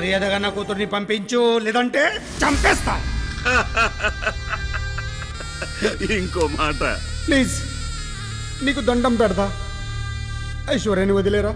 మర్యాదగా నా కూతుర్ని పంపించు, లేదంటే చంపేస్తా. ఇంకో మాట ప్లీజ్, నీకు దండం పెడతా, ఐశ్వర్యాన్ని వదిలేరా.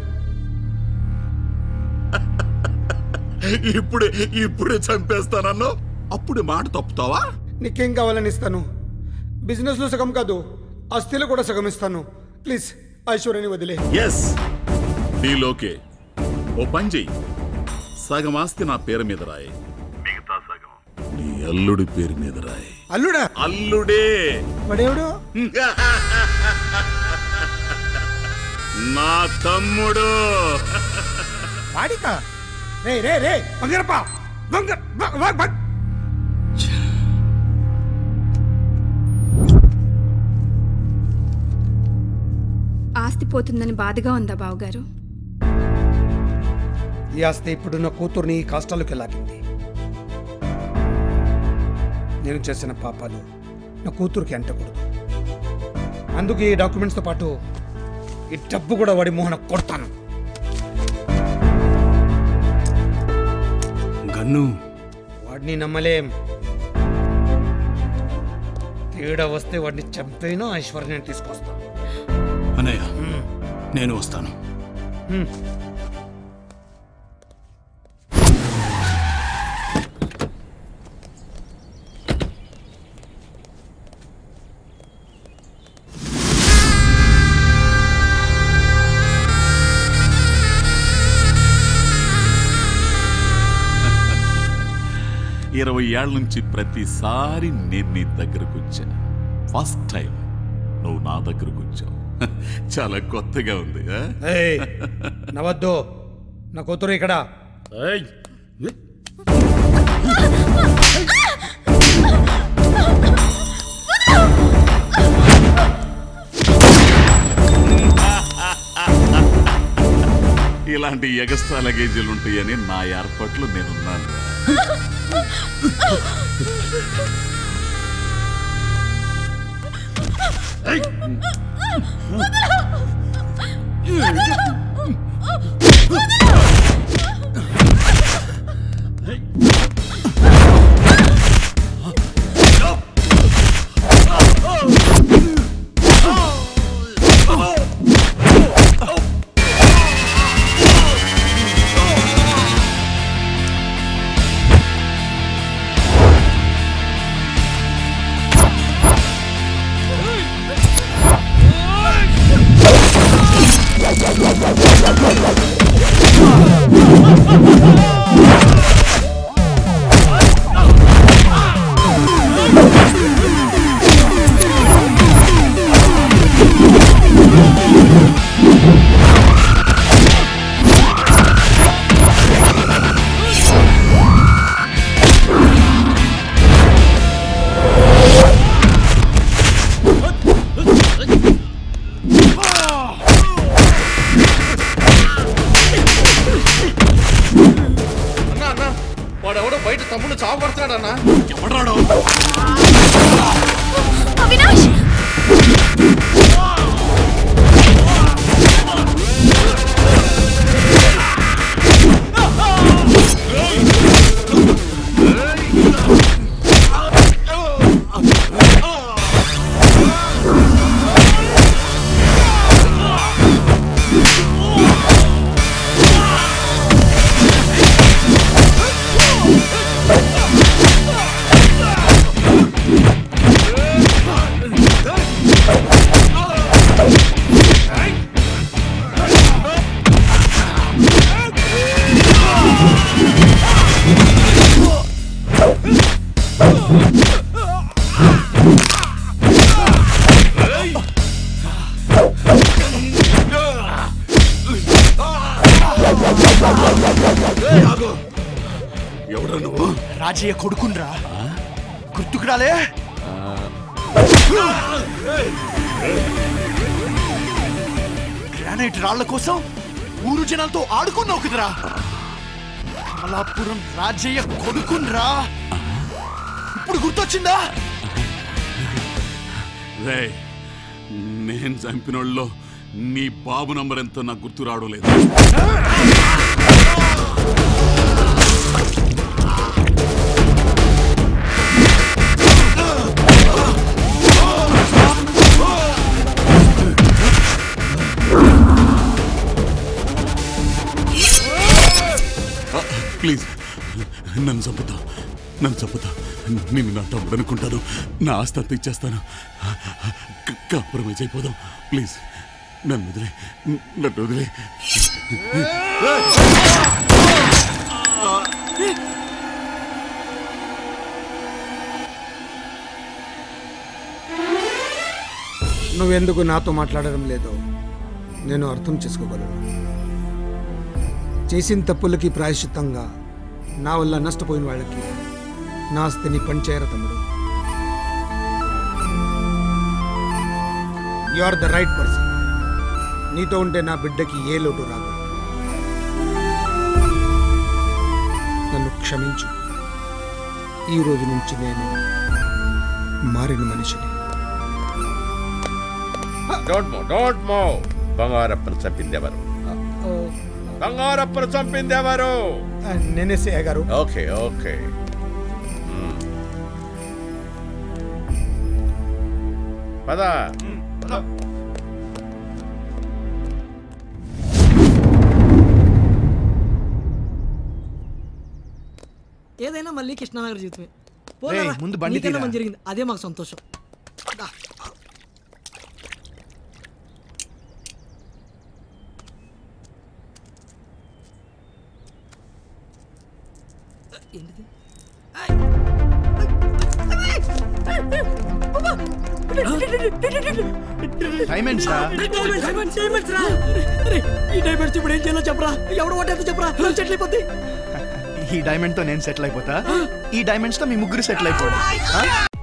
ఇప్పుడే చంపేస్తానన్ను, అప్పుడు మాట తప్పుతావా? నీకేం కావాలని ఇస్తాను. బిజినెస్లో సగం కాదు, ఆస్తిలో కూడా సగం ఇస్తాను. ప్లీజ్ ఐశ్వర్యాన్ని వదిలే. ఎస్, డీలోకే. ఓ పని చెయ్యి, సగం ఆస్తి నా పేరు మీద రాయి, మిగతా సగం నీ అల్లుడి పేరు మీద రాయి. అల్లుడా? అల్లుడే. వాడేవుడు? నా తమ్ముడు. వాడికా? రే రే రే బంగారప్ప, ఆస్తి పోతుందని బాధగా ఉందా బావగారు? ఈ ఆస్తి ఇప్పుడు నా కూతుర్ని కష్టాలకు లాగింది. నేను చేసిన పాపాలు నా కూతురికి అంటకూడదు. అందుకే ఈ డాక్యుమెంట్స్తో పాటు ఈ డబ్బు కూడా వాడి మోహన కొడతాను. గన్ను, వాడిని నమ్మలేం. తేడా వస్తే వాడిని చంపేనో ఐశ్వర్యాన్ని తీసుకొస్తాను. అన్నయ్య, నేను వస్తాను. 20 ఏళ్ల నుంచి ప్రతిసారి నేను నీ దగ్గరకు వచ్చా. ఫస్ట్ టైం నువ్వు నా దగ్గరకు వచ్చావు. చాలా కొత్తగా ఉంది. నవద్దు, నా కూతురు ఇక్కడ. ఇలాంటి ఎగస్ట్రా లగేజీలు ఉంటాయని నా ఏర్పాట్లు నేనున్నాను. వాడెవడో బయట తమ్ముడు చావు పడుతున్నాడన్నా. ఎవడాడో? అవినాష్! ఎవడా నువ్వు? రాజయ్య కొడుకున్రా, గుర్తుకు రాలే? గ్రానైట్ రాళ్ల కోసం ఊరు జనాలతో ఆడుకున్నావు కుదరా. కమలాపురం రాజయ్య కొడుకున్రా, ఇప్పుడు గుర్తొచ్చిందా? నేను చంపినోళ్ళలో నీ బాబు నంబర్ ఎంతో నాకు గుర్తు రావడం లేదు. ప్లీజ్ నన్ను చంపుతా, నన్ను చంపుతా. నిన్ను నా తమ్ముడు అనుకుంటాను, నా ఆస్తి అంతా ఇచ్చేస్తాను. కాంప్రమైజ్ అయిపోదాం ప్లీజ్. నన్ను వదిలే, నన్ను వదిలే. నువ్వెందుకు నాతో మాట్లాడడం లేదో నేను అర్థం చేసుకోగలను. చేసిన తప్పులకి ప్రాయశ్చిత్తంగా నా వల్ల నష్టపోయిన వాళ్ళకి నా ఆస్తిని పంచేయరా తమ్ముడు. You are the right person. నీతో ఉంటే నా బిడ్డకి ఏ లోటు రాదు. నన్ను క్షమించు. ఈ రోజు నుంచి నేను మారిన మనిషిని. Don't move. బంగారప్పను చంపిందెవరు? బంగారప్పను చంపిందెవరు? నేనే సేయ గారు. Okay okay. పద. ఏదైనా మళ్ళీ కృష్ణానగర్ జీవితమే. రేయ్, ముందు బండి తీరా. మంచి జరిగింది, అదే మాకు సంతోషం. దా. ఏంటిది? డైమండ్స్ రా. ఈ డైమండ్స్ ఇప్పుడు ఏం చేయాలో చెప్పరా? ఎవడు ఓటేదో చెప్పరా? సెటిల్ అయిపోద్ది. ఈ డైమండ్ తో నేను సెటిల్ అయిపోతా, ఈ డైమండ్స్ తో మీ ముగ్గురు సెటిల్ అయిపోతా.